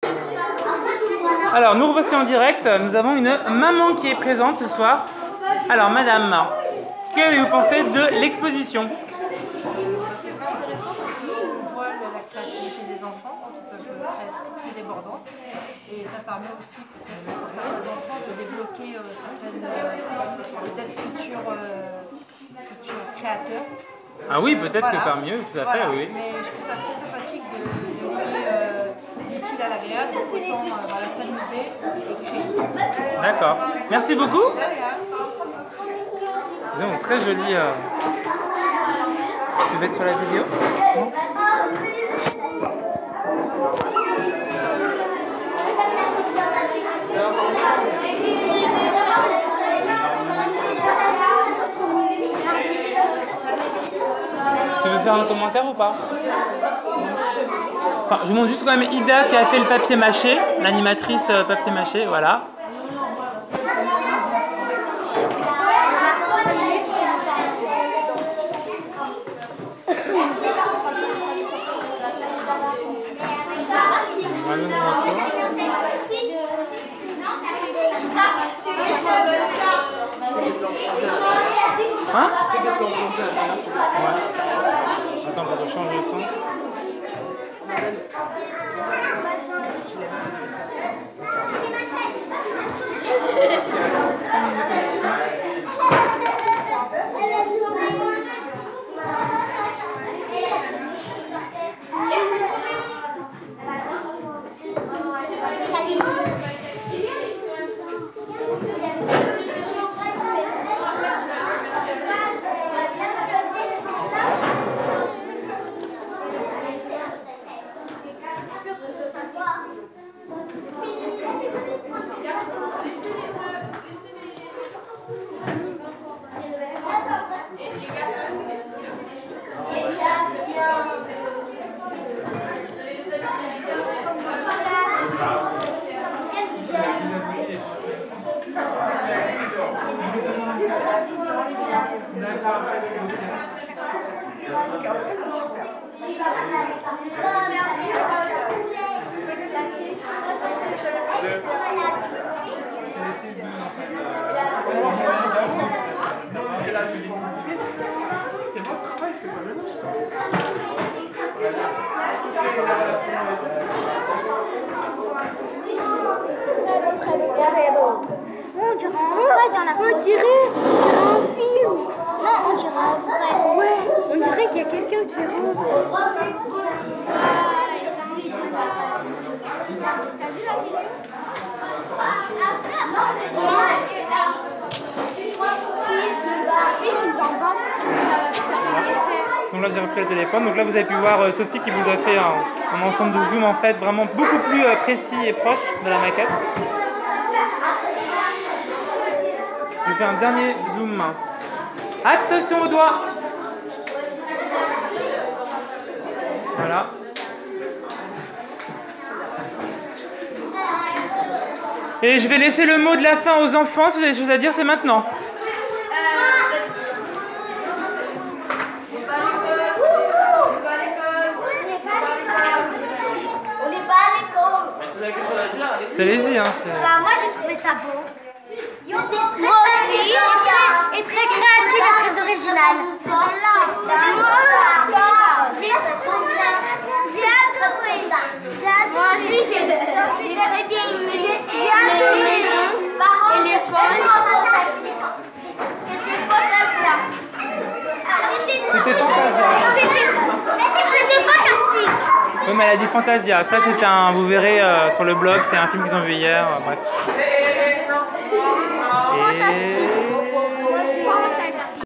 Alors, nous revoici en direct. Nous avons une maman qui est présente ce soir. Alors, madame, qu'avez-vous pensé de l'exposition? C'est intéressant parce qu'on voit la créativité des enfants, qui peuvent être très débordantes. Et ça permet aussi pour certains enfants de débloquer certaines peut-être futurs créateurs. Ah oui, peut-être Voilà. que parmi eux, tout à fait, oui. Mais je trouve ça très sympathique de lier l'utile à l'agréable, autant s'amuser et créer. D'accord. Merci beaucoup. Donc, très joli. Tu veux être sur la vidéo? Non. Tu veux faire un commentaire ou pas? Enfin, je vous montre juste quand même Ida qui a fait le papier mâché, l'animatrice papier mâché, voilà. Hein? Ouais. Attends, on va changer le son. C'est votre travail, c'est pas le nôtre. On dirait un film. Non, on dirait un vrai. Ouais, on dirait qu'il y a quelqu'un qui rentre. T'as vu la vidéo? Donc là j'ai repris le téléphone. Donc là vous avez pu voir Sophie qui vous a fait un ensemble de zoom en fait vraiment beaucoup plus précis et proche de la maquette. Je fais un dernier zoom. Attention aux doigts. Voilà. Et je vais laisser le mot de la fin aux enfants. Si vous avez des choses à dire, c'est maintenant. Allez-y, hein. Bah, moi j'ai trouvé ça beau. Moi aussi. Et très créatif et très original. J'ai adoré. Moi aussi j'ai très bien aimé. J'ai adoré. Et l'école. C'était Fantasia. C'était fantastique. Oui, mais elle a dit Fantasia. Ça, c'est un. Vous verrez sur le blog, c'est un film qu'ils ont vu hier. Bref. Fantastique.